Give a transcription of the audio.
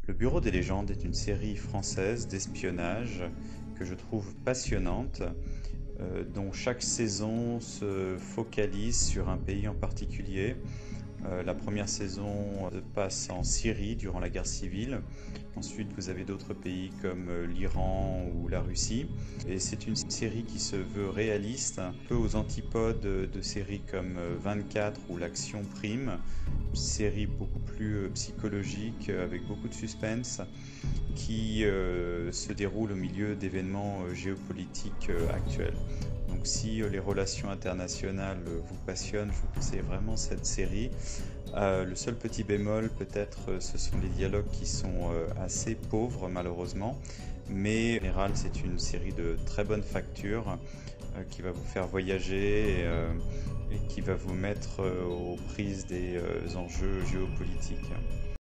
Le Bureau des légendes est une série française d'espionnage que je trouve passionnante, dont chaque saison se focalise sur un pays en particulier. La première saison se passe en Syrie durant la guerre civile. Ensuite, vous avez d'autres pays comme l'Iran ou la Russie. Et c'est une série qui se veut réaliste, un peu aux antipodes de séries comme 24 ou l'Action Prime. Une série beaucoup plus psychologique, avec beaucoup de suspense, qui se déroule au milieu d'événements géopolitiques actuels. Donc si les relations internationales vous passionnent, je vous conseille vraiment cette série. Le seul petit bémol peut-être, ce sont les dialogues qui sont assez pauvres malheureusement, mais en général c'est une série de très bonne facture qui va vous faire voyager et qui va vous mettre aux prises des enjeux géopolitiques.